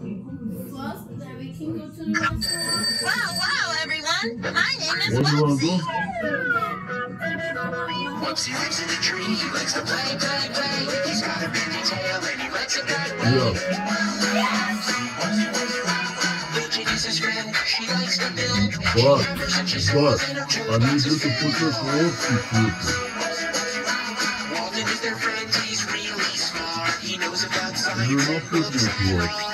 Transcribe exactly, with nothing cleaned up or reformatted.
First, that we can go to the restaurant. Wow, wow, everyone. My name is Where do you want to Whoopsie. go? Whoopsie lives in the tree. He likes to play, play, play. He's got a bendy tail and he likes it that way. Yeah. Widget is his friend. She likes to build. But, but, I need you to put this Whoopsie filter. Walden is their friend. He's really smart. He knows about science. You're not putting it to us.